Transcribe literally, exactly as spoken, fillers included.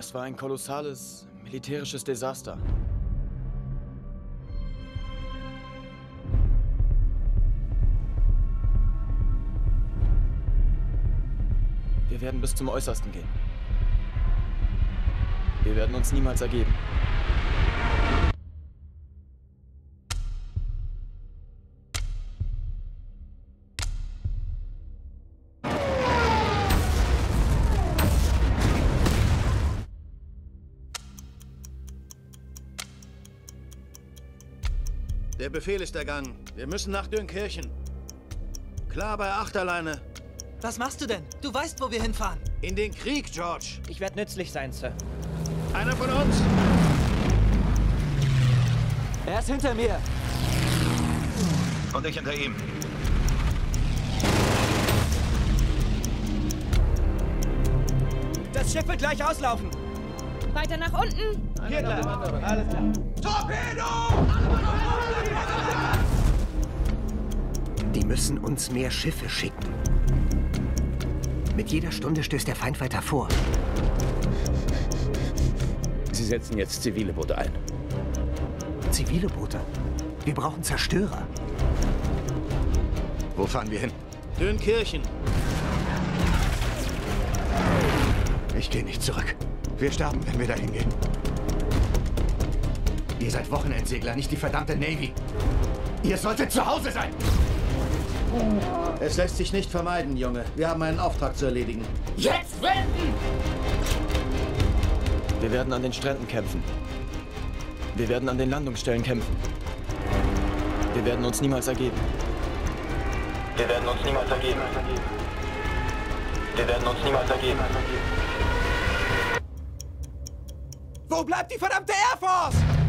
Es war ein kolossales militärisches Desaster. Wir werden bis zum Äußersten gehen. Wir werden uns niemals ergeben. Der Befehl ist ergangen. Wir müssen nach Dünkirchen. Klar bei Achterleine. Was machst du denn? Du weißt, wo wir hinfahren. In den Krieg, George. Ich werde nützlich sein, Sir. Einer von uns. Er ist hinter mir. Und ich hinter ihm. Das Schiff wird gleich auslaufen. Weiter nach unten. Hier gleich. Alles klar. Torpedo! Die müssen uns mehr Schiffe schicken. Mit jeder Stunde stößt der Feind weiter vor. Sie setzen jetzt zivile Boote ein. Zivile Boote? Wir brauchen Zerstörer. Wo fahren wir hin? Dünkirchen. Ich gehe nicht zurück. Wir sterben, wenn wir da hingehen. Ihr seid Wochenendsegler, nicht die verdammte Navy. Ihr solltet zu Hause sein! Es lässt sich nicht vermeiden, Junge. Wir haben einen Auftrag zu erledigen. Jetzt wenden! Wir werden an den Stränden kämpfen. Wir werden an den Landungsstellen kämpfen. Wir werden uns niemals ergeben. Wir werden uns niemals ergeben. Wir werden uns niemals ergeben. Wo bleibt die verdammte Air Force?